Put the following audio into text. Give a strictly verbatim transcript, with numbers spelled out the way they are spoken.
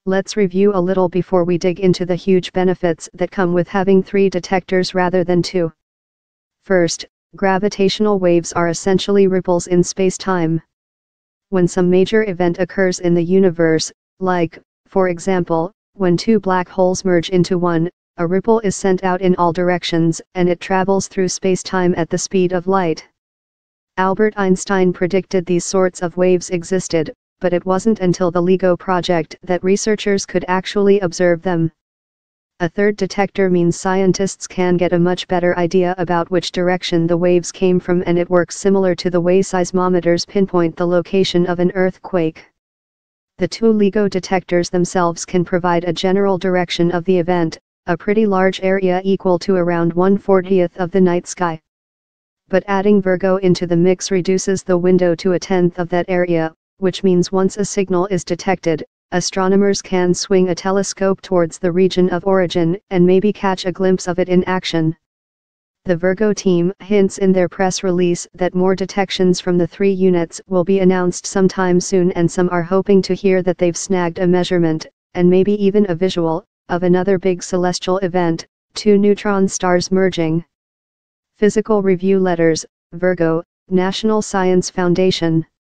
Let's review a little before we dig into the huge benefits that come with having three detectors rather than two. First, gravitational waves are essentially ripples in space-time. When some major event occurs in the universe, like, for example, when two black holes merge into one, a ripple is sent out in all directions and it travels through space-time at the speed of light. Albert Einstein predicted these sorts of waves existed, but it wasn't until the LIGO project that researchers could actually observe them. A third detector means scientists can get a much better idea about which direction the waves came from, and it works similar to the way seismometers pinpoint the location of an earthquake. The two LIGO detectors themselves can provide a general direction of the event, a pretty large area equal to around one fortieth of the night sky. But adding Virgo into the mix reduces the window to a tenth of that area, which means once a signal is detected, astronomers can swing a telescope towards the region of origin and maybe catch a glimpse of it in action. The Virgo team hints in their press release that more detections from the three units will be announced sometime soon, and some are hoping to hear that they've snagged a measurement, and maybe even a visual, of another big celestial event, two neutron stars merging. Physical Review Letters, Virgo, National Science Foundation.